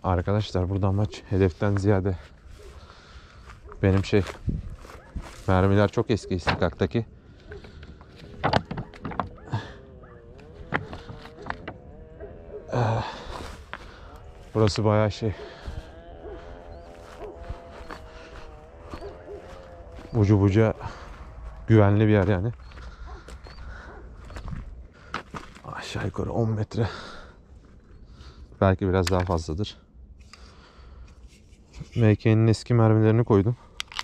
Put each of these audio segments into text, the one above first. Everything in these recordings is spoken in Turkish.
Arkadaşlar burada amaç hedeften ziyade benim mermiler çok eski istikaktaki. Burası bayağı ucu buca güvenli bir yer yani. Aşağı yukarı 10 metre. Belki biraz daha fazladır. MK'nin eski mermilerini koydum.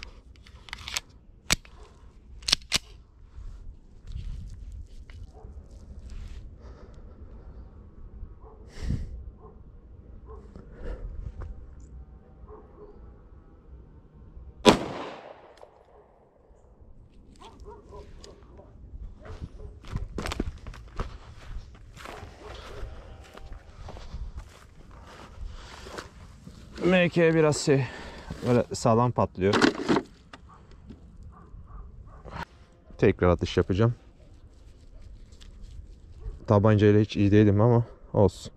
MK biraz böyle sağlam patlıyor. Tekrar atış yapacağım. Tabancayla hiç iyi değilim ama olsun.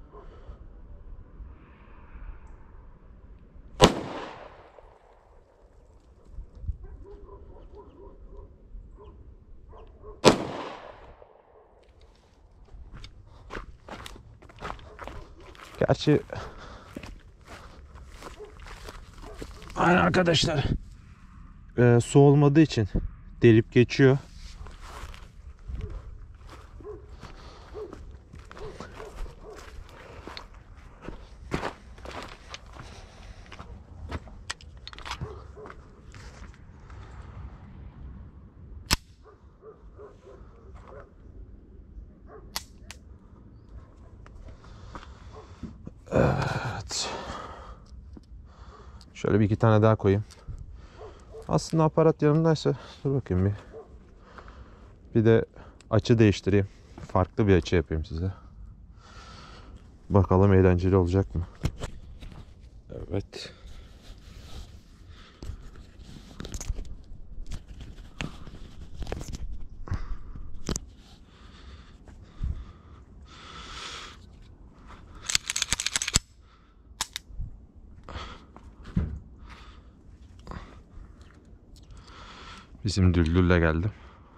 Gerçi aynen arkadaşlar, su olmadığı için delip geçiyor. Evet. Şöyle bir iki tane daha koyayım. Aslında aparat yanımdaysa dur bakayım bir. Bir de açı değiştireyim. Farklı bir açı yapayım size. Bakalım eğlenceli olacak mı? Evet. Bizim Düldül'le geldim.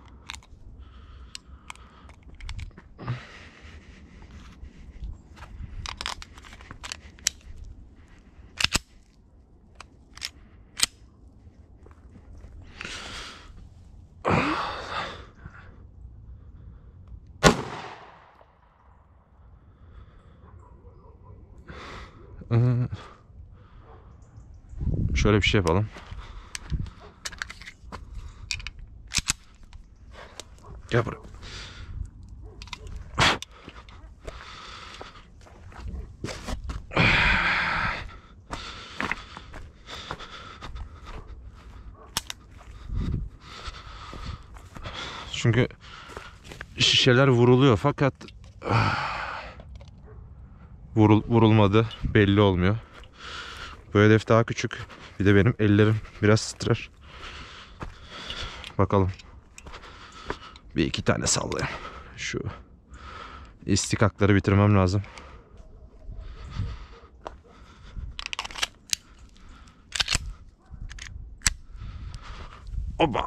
Şöyle bir şey yapalım. Gel buraya. Çünkü şişeler vuruluyor fakat vurulmadı belli olmuyor. Bu hedef daha küçük. Bir de benim ellerim biraz titrer. Bakalım. Bir iki tane sallayayım. Şu istikakları bitirmem lazım. Oba.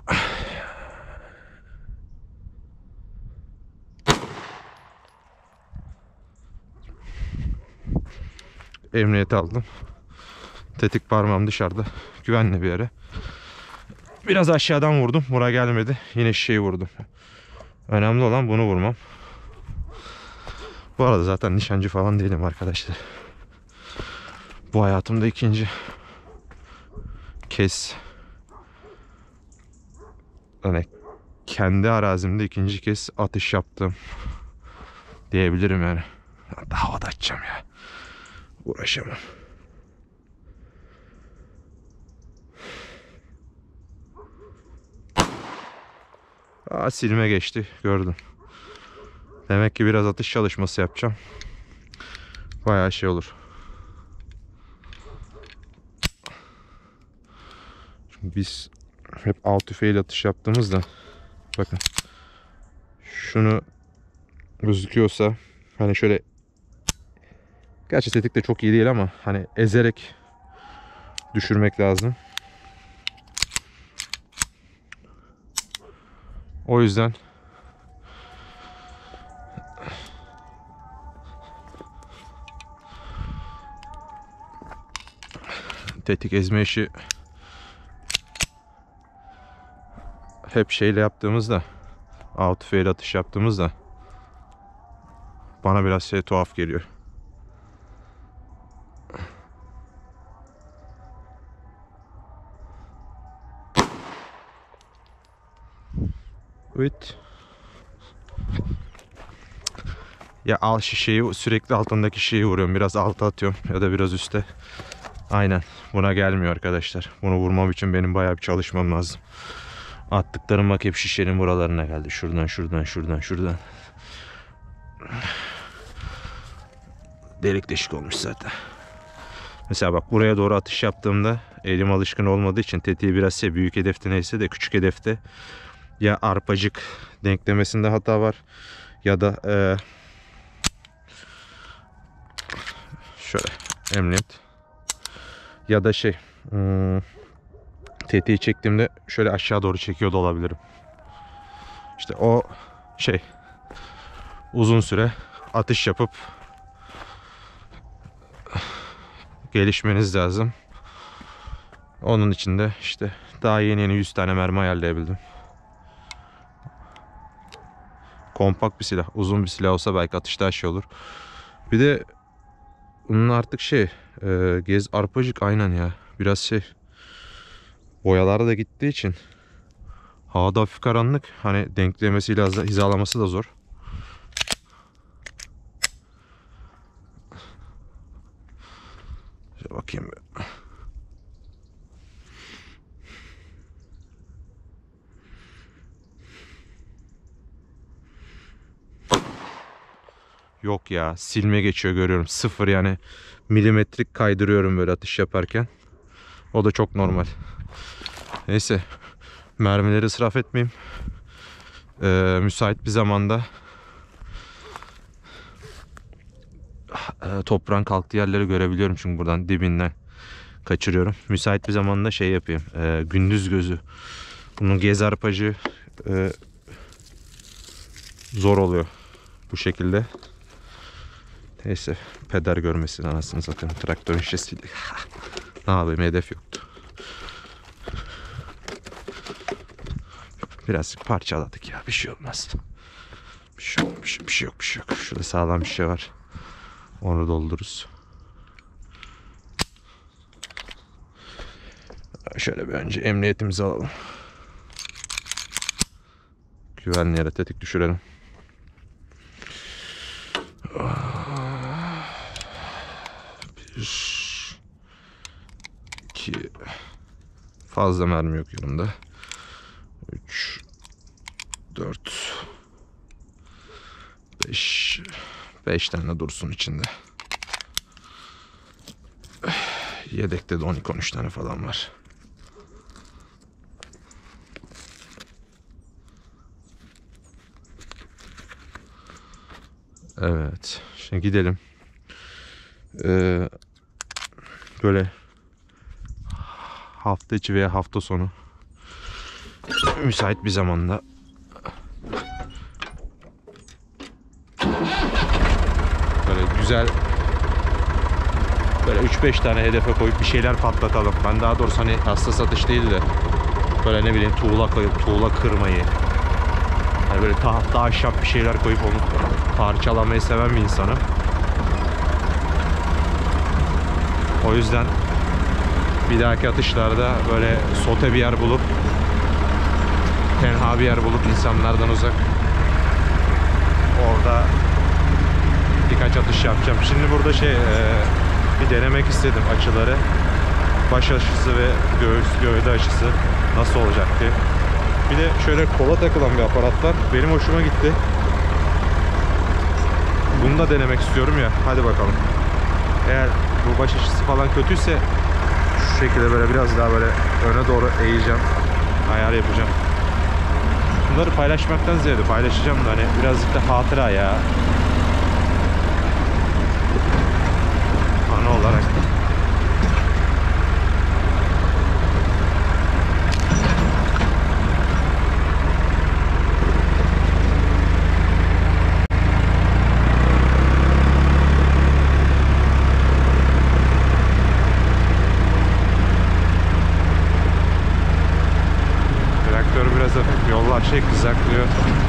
Emniyete aldım. Tetik parmağım dışarıda. Güvenli bir yere. Biraz aşağıdan vurdum. Buraya gelmedi. Yine şişeyi vurdum. Önemli olan bunu vurmam. Bu arada zaten nişancı falan değilim arkadaşlar. Bu hayatımda ikinci kez, hani kendi arazimde ikinci kez atış yaptım diyebilirim yani. Daha havada atacağım ya. Uğraşamam. Silme geçti, gördüm. Demek ki biraz atış çalışması yapacağım. Bayağı olur. Çünkü biz hep av tüfeğiyle atış yaptığımızda, bakın şunu gözüküyorsa hani şöyle Gerçi tetik de çok iyi değil ama hani ezerek düşürmek lazım. O yüzden tetik ezme işi hep şeyle yaptığımızda, out fail atış yaptığımızda bana biraz tuhaf geliyor. Evet. Ya al şişeyi, sürekli altındaki şişeyi vuruyorum. Biraz alta atıyorum ya da biraz üste. Aynen. Buna gelmiyor arkadaşlar. Bunu vurmam için benim bayağı bir çalışmam lazım. Attıklarım bak hep şişenin buralarına geldi. Şuradan, şuradan, şuradan, şuradan. Delik deşik olmuş zaten. Mesela bak buraya doğru atış yaptığımda elim alışkın olmadığı için tetiği biraz büyük hedefte neyse de küçük hedefte ya arpacık denklemesinde hata var ya da şöyle emniyet ya da tetiği çektiğimde şöyle aşağı doğru çekiyor da olabilirim. İşte o uzun süre atış yapıp gelişmeniz lazım. Onun için de işte daha yeni 100 tane mermi ayarlayabildim. Kompakt bir silah, uzun bir silah olsa belki atış daha olur. Bir de bunun artık gez arpacık aynen ya. Biraz boyaları da gittiği için havada hafif karanlık. Hani denklemesiyle hizalaması da zor. Şöyle bakayım bir. Yok ya, silme geçiyor görüyorum. Sıfır yani, milimetrik kaydırıyorum böyle atış yaparken. O da çok normal. Neyse, mermileri israf etmeyeyim. Müsait bir zamanda toprağın kalktığı yerleri görebiliyorum çünkü buradan dibinden kaçırıyorum. Müsait bir zamanda yapayım. Gündüz gözü. Bunun gez arpacı zor oluyor bu şekilde. Neyse, peder görmesin anasını satayım traktörün şişesiyle. Ne yapayım, hedef yoktu. Birazcık parçaladık ya, bir şey olmaz. Bir şey yok, bir şey yok. Şurada sağlam bir şey var. Onu doldururuz. Şöyle bir önce emniyetimizi alalım. Güvenli yere tetik düşürelim. Bir, iki, fazla mermi yok yanımda. 3, 4, 5 tane dursun içinde. Yedekte de 12-13 tane falan var. Evet. Şimdi gidelim. Böyle hafta içi veya hafta sonu müsait bir zamanda böyle güzel böyle 3-5 tane hedefe koyup bir şeyler patlatalım. Ben daha doğrusu hani hassas atış değil de böyle ne bileyim tuğla koyup tuğla kırmayı, hani böyle tahta ahşap bir şeyler koyup onu parçalamayı seven bir insanım. O yüzden bir dahaki atışlarda böyle sote bir yer bulup, tenha bir yer bulup insanlardan uzak, orada birkaç atış yapacağım. Şimdi burada bir denemek istedim açıları. Baş açısı ve gövde açısı nasıl olacak diye. Bir de şöyle kola takılan bir aparat var. Benim hoşuma gitti. Bunu da denemek istiyorum ya. Hadi bakalım. Eğer bu baş açısı falan kötüyse şu şekilde böyle biraz daha böyle öne doğru eğeceğim. Ayar yapacağım. Bunları paylaşmaktan ziyade paylaşacağım da hani birazcık da hatıra ya. şey kızaklıyor.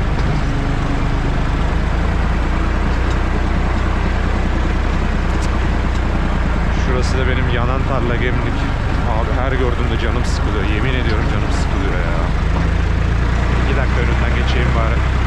Şurası da benim yanan tarla Gemlik. Abi her gördüğümde canım sıkılıyor. Yemin ediyorum canım sıkılıyor ya. 2 dakika önünden geçeyim bari.